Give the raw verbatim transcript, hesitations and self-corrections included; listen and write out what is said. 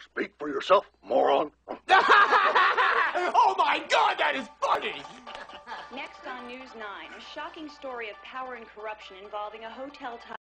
Speak for yourself, moron. Oh, my God, that is funny! Next on News nine, a shocking story of power and corruption involving a hotel